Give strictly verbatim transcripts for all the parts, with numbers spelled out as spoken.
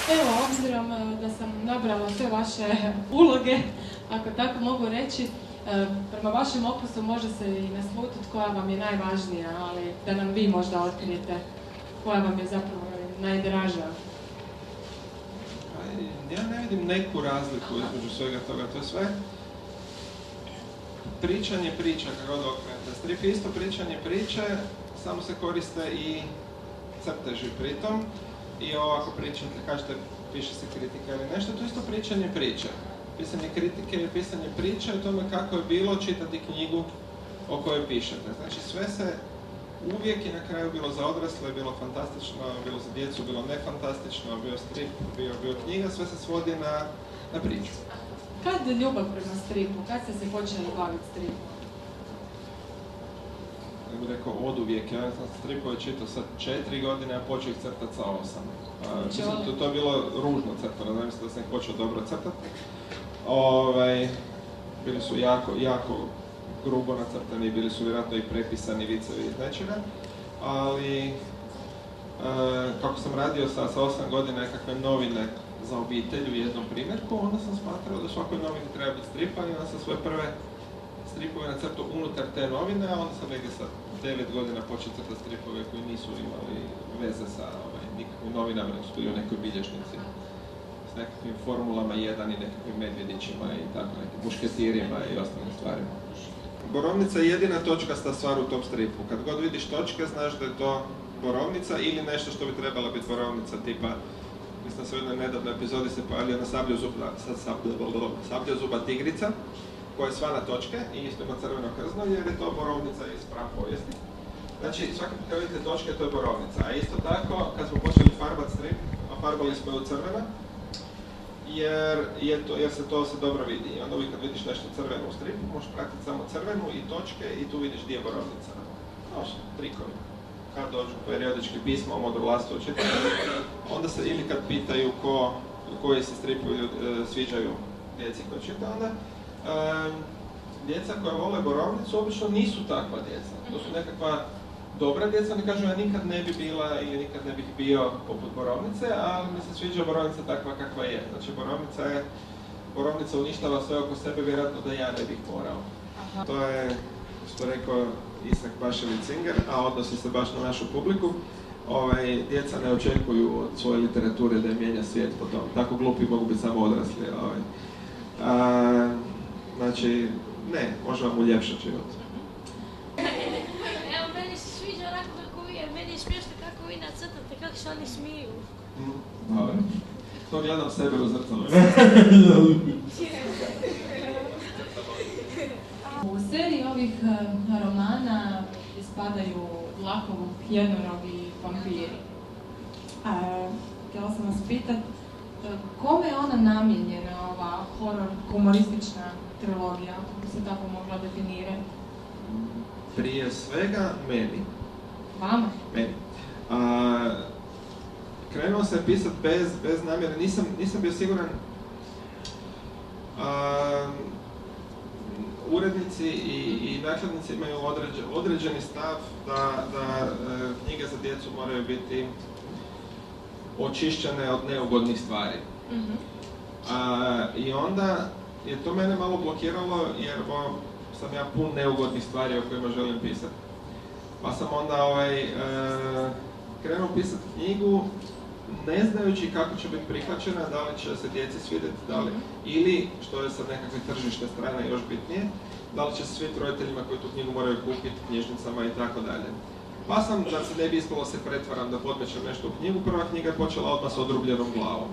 Evo, obzirom da sam nabrala sve vaše uloge, ako tako mogu reći, prema vašem opusu može se i naslutiti koja vam je najvažnija, ali da nam vi možda otkrijete koja vam je zapravo najdraža. Ja ne vidim neku razliku između svega toga, to je sve pričanje priča, kako god okrenete. Strip je isto pričanje priče, samo se koriste i crteži pritom. I ovako pričate, kažete, piše se kritika ili nešto, to je isto pričanje priče. Pisanje kritike je pisanje priče o tome kako je bilo čitati knjigu o kojoj pišete. Znači sve se uvijek i na kraju bilo za odrasle, bilo fantastično, bilo za djecu, bilo nefantastično, bio strip, bio, bio knjiga, sve se svodi na, na priču. Kad je ljubav prema stripu? Kad ste se počeli baviti stripom? Ja bih rekao od uvijek, ja sam stripove čitao sad četiri godine, a počeo ih crtati sa osam. A, mislim, to, to je bilo ružno crtano, ne mislim da sam ih počeo dobro crtati. Ovaj, bili su jako, jako grubo nacrtani, bili su vjerojatno i prepisani vicevi iz nečega, ali e, kako sam radio sa, sa osam godina nekakve novine za obitelj u jednom primjerku, onda sam smatrao da svakoj novini treba biti stripa i onda sam svoje prve stripove nacrtao unutar te novine, a onda sam negdje sa devet godina počeo crtati stripove koji nisu imali veze sa ovaj, nikakvim novinama, nego su bili u nekoj bilježnici s nekakvim formulama jedan i nekakvim medvjedićima i tako nekim mušketirima i ostalim stvarima. Borovnica je jedina točkasta stvar u tom stripu. Kad god vidiš točke, znaš da je to borovnica ili nešto što bi trebala biti borovnica, tipa, mislim da se u jednoj nedavnoj epizodi se pojavljuje na sabljozuba, sabljozuba tigrica, koja je sva na točke i isto ima crveno krzno, jer je to borovnica iz prapovijesti. Znači, svaki put kad vidite točke, to je borovnica. A isto tako, kad smo počeli farbati strip, farbali smo je u crveno, jer, je to, jer se to se dobro vidi. I onda uvijek kad vidiš nešto crveno u stripu, možeš pratiti samo crvenu i točke i tu vidiš gdje je borovnica. Noš, trikovi. Kad dođu periodički pisma o modulastu učitelja, onda se ili kad pitaju ko, koji se stripovi e, sviđaju djeci koji čita, onda e, djeca koja vole borovnicu obično nisu takva djeca. To su nekakva dobra djeca, ne kažu ja nikad ne bi bila ili nikad ne bih bio poput borovnice, ali mi se sviđa borovnica takva kakva je. Znači borovnica je, borovnica uništava sve oko sebe, vjerojatno da ja ne bih morao. Aha. To je, što rekao Isak Bašević-Singer, a odnosi se baš na našu publiku. Ovaj, djeca ne očekuju od svoje literature da je mijenja svijet po tom. Tako glupi mogu biti samo odrasli. Ovaj. A, znači, ne, može vam uljepšati život. Evo, meni se sviđa onako kako vi, jer meni je smiješno kako vi nacrtate, kako se oni smiju. Mm, dobro. To gledam sebe u zrcalu. U seriji ovih romana ispadaju Dlakovuk, Jednorog i vampiri. Htjela sam vas pitat, kome je ona namijenjena, ova horor humoristična trilogija, ako se tako mogla definirati? Prije svega meni. Vama? Meni. A, krenuo sam pisati bez, bez namjere, nisam, nisam bio siguran. A, urednici i, i nakladnici imaju određen, određeni stav da, da e, knjige za djecu moraju biti očišćene od neugodnih stvari. Mm-hmm. A, I onda je to mene malo blokiralo jer bo, sam ja pun neugodnih stvari o kojima želim pisati. Pa sam onda ovaj, e, krenuo pisati knjigu ne znajući kako će biti prihvaćena, da li će se djeci svidjeti, da li, ili, što je sad nekakve tržište strane još bitnije, da li će se svidjeti roditeljima koji tu knjigu moraju kupiti, knjižnicama i tako dalje. Pa sam, da se ne bi ispalo se pretvaram da podmećem nešto u knjigu, prva knjiga je počela odmah s odrubljenom glavom.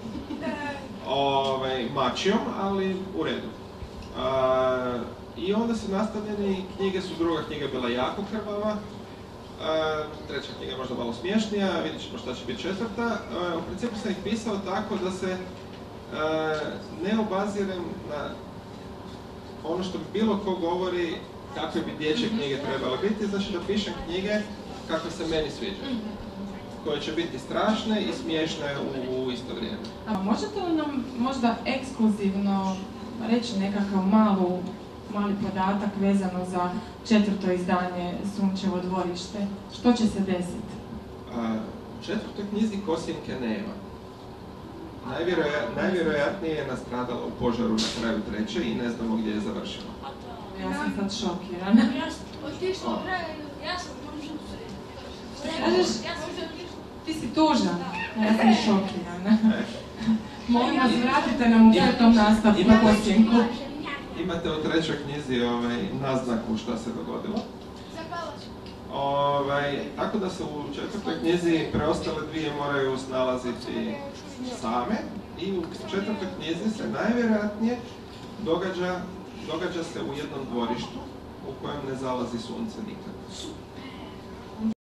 Ove, mačijom, ali u redu. A, I onda su nastavljeni, knjige su, druga knjiga bila jako krvava, a, treća knjiga je možda malo smješnija, vidjet ćemo šta će biti četvrta. A, u principu sam ih pisao tako da se a, ne obazirem na ono što bilo ko govori kakve bi dječje knjige trebale biti, znači da pišem knjige kakve se meni sviđaju, koje će biti strašne i smiješne u, u isto vrijeme. A možete li nam možda ekskluzivno reći nekakav malu, mali podatak vezano za četvrto izdanje Sunčevo dvorište? Što će se desiti? A, u četvrtoj knjizi Kosjenke nema. Najvjeroja, najvjerojatnije je nastradala u požaru na kraju treće i ne znamo gdje je završila. Ja sam sad šokirana. Ja sam otišla u kraju, ja sam tužan. Kažeš, ti si tužan? Ja sam šokirana. Molim vas, vratite nam u tom nastavku na posjenku. Imate u trećoj knjizi ovaj, naznaku šta se dogodilo. Ovaj, tako da se u četvrtoj knjizi preostale dvije moraju snalaziti same i u četvrtoj knjizi se najvjerojatnije događa, događa se u jednom dvorištu u kojem ne zalazi sunce nikad.